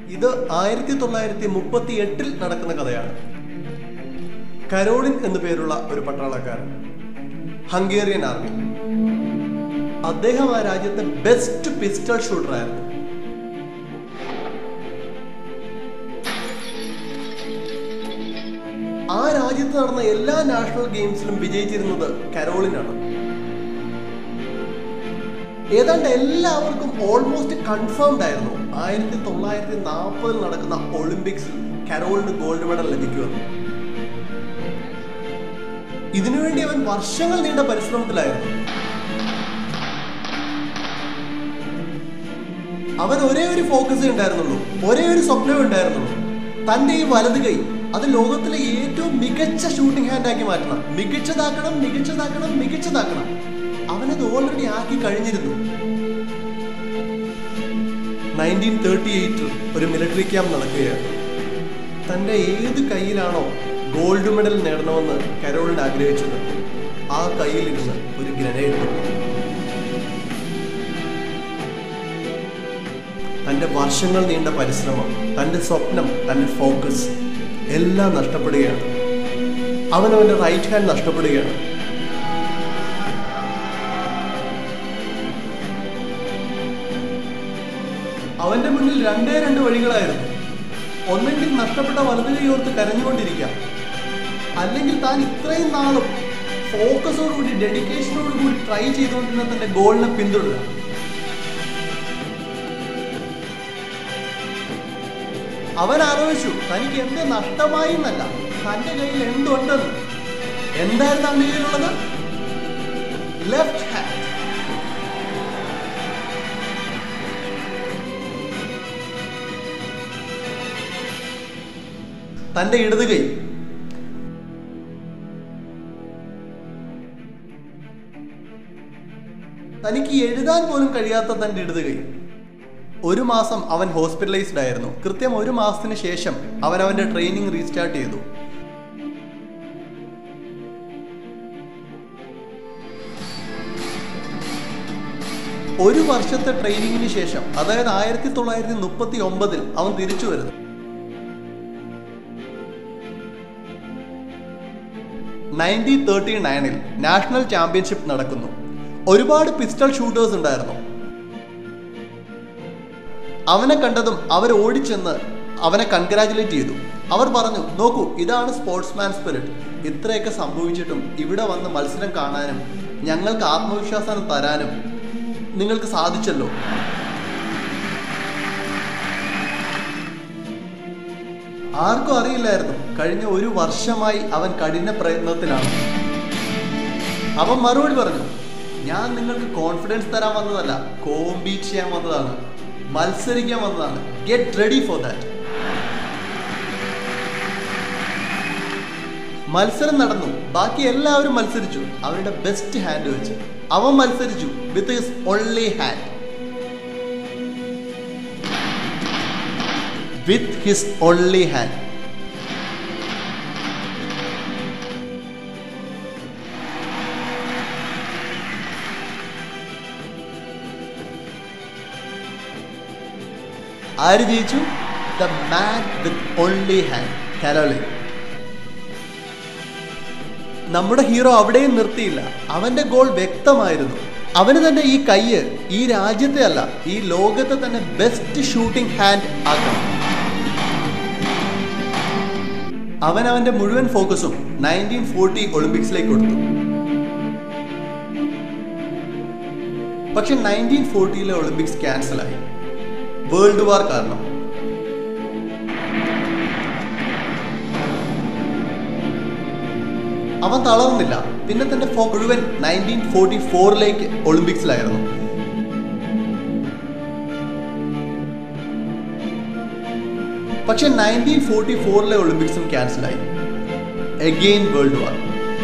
ഇത് 1938 നടക്കുന്ന കഥയാണ്. കരോളിൻ എന്നു പേരുള്ള ഒരു പട്ടാളക്കാരൻ, ഹംഗേറിയൻ ആർമി. അദ്ദേഹം ആ രാജ്യത്തെ ബെസ്റ്റ് പിസ്റ്റൾ ഷൂട്ടർ ആയിരുന്നു. ആ രാജ്യത്ത് നടന്ന എല്ലാ നാഷണൽ ഗെയിംസിലും വിജയിച്ചിരുന്നത് കരോളിനാണ്. ഏതാണ്ട് എല്ലാവർക്കും ഓൾമോസ്റ്റ് കൺഫേംഡ് ആയിരുന്നു 1940 നടക്കുന്ന ഒളിമ്പിക്സിൽ കരോളിന് ഗോൾഡ് മെഡൽ ലഭിക്കുമെന്ന്. ഇതിനുവേണ്ടി അവൻ വർഷങ്ങൾ നീണ്ട പരിശ്രമത്തിലായിരുന്നു. അവൻ ഒരേ ഒരു ഫോക്കസേ ഉണ്ടായിരുന്നുള്ളൂ, ഒരേ ഒരു സ്വപ്നമേ ഉണ്ടായിരുന്നുള്ളൂ. തന്റെ ഈ വലത് കൈ അത് ലോകത്തിലെ ഏറ്റവും മികച്ച ഷൂട്ടിംഗ് ഹാൻഡാക്കി മാറ്റണം, മികച്ചതാക്കണം, മികച്ചതാക്കണം, മികച്ചതാക്കണം. അവനത് ഓൾറെഡി ആക്കി കഴിഞ്ഞിരുന്നു. 1938 ഒരു മിലിറ്ററി ക്യാമ്പ് നടക്കുകയാണ്. തന്റെ ഏത് കയ്യിലാണോ ഗോൾഡ് മെഡൽ നേടണമെന്ന് കരോളിൻ ആഗ്രഹിച്ചത്, ആ കയ്യിലിരുന്ന് ഒരു ഗ്രനേഡ് പൊട്ടി. തന്റെ വർഷങ്ങൾ നീണ്ട പരിശ്രമം, തന്റെ സ്വപ്നം, തന്റെ ഫോക്കസ് എല്ലാം നഷ്ടപ്പെടുകയാണ്. അവനവന്റെ റൈറ്റ് ഹാൻഡ് നഷ്ടപ്പെടുകയാണ്. അവന്റെ മുന്നിൽ രണ്ട് വഴികളായിരുന്നു. ഒന്നെങ്കിൽ നഷ്ടപ്പെട്ട വലതു കൈ ഓർത്ത് കരഞ്ഞുകൊണ്ടിരിക്കാം, അല്ലെങ്കിൽ താൻ ഇത്രയും നാളും ഫോക്കസോടുകൂടി ഡെഡിക്കേഷനോടുകൂടി ട്രൈ ചെയ്തുകൊണ്ടിരുന്ന തന്റെ ഗോളിനെ പിന്തുടരുക. അവൻ ആലോചിച്ചു, തനിക്ക് എന്ത് നഷ്ടമായി എന്നല്ല, തന്റെ കയ്യിൽ എന്തുണ്ടെന്ന്. എന്തായിരുന്നു അവന്റെ കയ്യിലുള്ളത്? Left hand. തന്റെ ഇടത് കൈ. തനിക്ക് എഴുതാൻ പോലും കഴിയാത്ത തന്റെ ഇടത് കൈ. 1 മാസം അവൻ ഹോസ്പിറ്റലൈസ്ഡ് ആയിരുന്നു. കൃത്യം 1 മാസത്തിന് ശേഷം അവൻ അവന്റെ ട്രെയിനിങ് റീസ്റ്റാർട്ട് ചെയ്തു. ഒരു വർഷത്തെ ട്രെയിനിങ്ങിന് ശേഷം, അതായത് 1939 അവൻ തിരിച്ചു വരുന്നു. 1939 നാഷണൽ ചാമ്പ്യൻഷിപ്പ് നടക്കുന്നു. ഒരുപാട് പിസ്റ്റൾ ഷൂട്ടേഴ്സ് ഉണ്ടായിരുന്നു. അവനെ കണ്ടതും അവർ ഓടിച്ചെന്ന് അവനെ കൺഗ്രാജുലേറ്റ് ചെയ്തു. അവർ പറഞ്ഞു, നോക്കൂ, ഇതാണ് സ്പോർട്സ്മാൻ സ്പിരിറ്റ്. ഇത്രയൊക്കെ സംഭവിച്ചിട്ടും ഇവിടെ വന്ന് മത്സരം കാണാനും ഞങ്ങൾക്ക് ആത്മവിശ്വാസം തരാനും നിങ്ങൾക്ക് സാധിച്ചല്ലോ. ആർക്കും അറിയില്ലായിരുന്നു, കഴിഞ്ഞ 1 വർഷമായി അവൻ കഠിന പ്രയത്നത്തിലാണ്. അവൻ മറുപടി പറഞ്ഞു, ഞാൻ നിങ്ങൾക്ക് കോൺഫിഡൻസ് തരാൻ വന്നതല്ല, കോമ്പീറ്റ് ചെയ്യാൻ വന്നതാണ്, മത്സരിക്കാൻ വന്നതാണ്. Get ready for that. മത്സരം നടന്നു. ബാക്കി എല്ലാവരും മത്സരിച്ചു അവരുടെ ബെസ്റ്റ് ഹാൻഡ് വെച്ച്. അവൻ മത്സരിച്ചു with his only hand. With his only hand. ആര് ജയിച്ചു? The man with only hand, Karoly. നമ്മുടെ ഹീറോ അവിടെയും നിർത്തിയില്ല. അവന്റെ ഗോൾ വ്യക്തമായിരുന്നു. അവന് തന്നെ ഈ കയ്യ് ഈ രാജ്യത്തെ അല്ല, ഈ ലോകത്തെ തന്നെ ബെസ്റ്റ് ഷൂട്ടിംഗ് ഹാൻഡ് ആക്കണം. അവൻ അവന്റെ മുഴുവൻ ഫോക്കസും 1940 ഒളിമ്പിക്സിലേക്ക് കൊടുത്തു. പക്ഷെ 1940 ഒളിമ്പിക്സ് ക്യാൻസലായി, വേൾഡ് വാർ കാരണം. അവൻ തളർന്നില്ല. പിന്നെ തന്റെ മുഴുവൻ 1944 ഒളിമ്പിക്സിലായിരുന്നു. പക്ഷെ 1944 ഒളിമ്പിക്സും ക്യാൻസലായി. Again world war.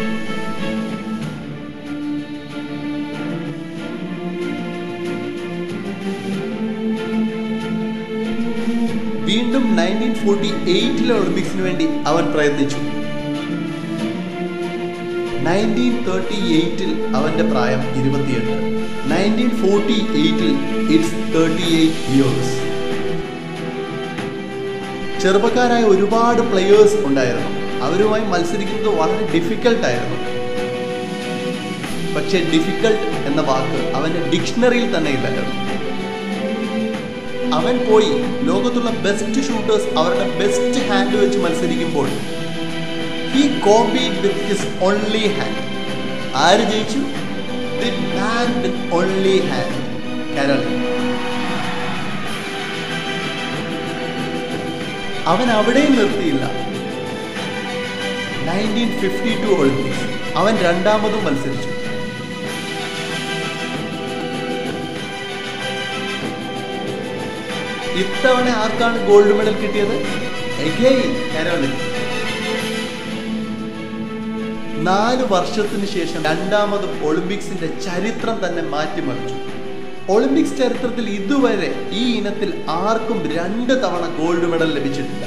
വീണ്ടും 1948 ഒളിമ്പിക്സിന് വേണ്ടി അവൻ പ്രയത്നിച്ചു. 1938 അവന്റെ പ്രായം 28. 1948 ഇറ്റ്സ് 38 years. ചെറുപ്പക്കാരായ ഒരുപാട് പ്ലെയേഴ്സ് ഉണ്ടായിരുന്നു. അവരുമായി മത്സരിക്കുന്നത് വളരെ ഡിഫിക്കൽട്ടായിരുന്നു. പക്ഷേ ഡിഫിക്കൽട്ട് എന്ന വാക്ക് അവൻ്റെ ഡിക്ഷണറിയിൽ തന്നെ ഇല്ലായിരുന്നു. അവൻ പോയി ലോകത്തുള്ള ബെസ്റ്റ് ഷൂട്ടേഴ്സ് അവരുടെ ബെസ്റ്റ് ഹാൻഡ് വെച്ച് മത്സരിക്കുമ്പോൾ he competed with his only hand. ആര് ജയിച്ചു? The man with only hand, Karoly. അവൻ അവിടെയും നിർത്തിയില്ല. 1952 ഒളിമ്പിക്സ് അവൻ രണ്ടാമതും മത്സരിച്ചു. ഇത്തവണ ആർക്കാണ് ഗോൾഡ് മെഡൽ കിട്ടിയത്? Again Karoly. 4 വർഷത്തിന് ശേഷം രണ്ടാമതും ഒളിമ്പിക്സിന്റെ ചരിത്രം തന്നെ മാറ്റിമറിച്ചു. ഒളിമ്പിക്സ് ചരിത്രത്തിൽ ഇതുവരെ ഈ ഇനത്തിൽ ആർക്കും 2 തവണ ഗോൾഡ് മെഡൽ ലഭിച്ചിട്ടില്ല.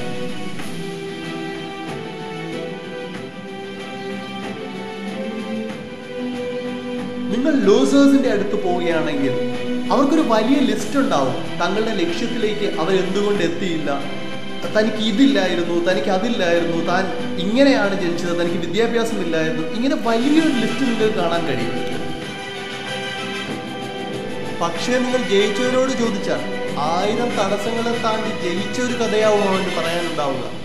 നിങ്ങൾ ലൂസേഴ്സിന്റെ അടുത്ത് പോവുകയാണെങ്കിൽ അവർക്കൊരു വലിയ ലിസ്റ്റ് ഉണ്ടാവും. തങ്ങളുടെ ലക്ഷ്യത്തിലേക്ക് അവരെന്തുകൊണ്ട് എത്തിയില്ല, തനിക്ക് ഇതില്ലായിരുന്നു, തനിക്ക് അതില്ലായിരുന്നു, താൻ ഇങ്ങനെയാണ് ജനിച്ചത്, തനിക്ക് വിദ്യാഭ്യാസം ഇല്ലായിരുന്നു, ഇങ്ങനെ വലിയൊരു ലിസ്റ്റ് നിങ്ങൾക്ക് കാണാൻ കഴിയും. പക്ഷേ നിങ്ങൾ ജയിച്ചവരോട് ചോദിച്ചാൽ 1000 തടസ്സങ്ങളെ താണ്ടി ജയിച്ച ഒരു കഥയാവും അവന് പറയാനുണ്ടാവുക.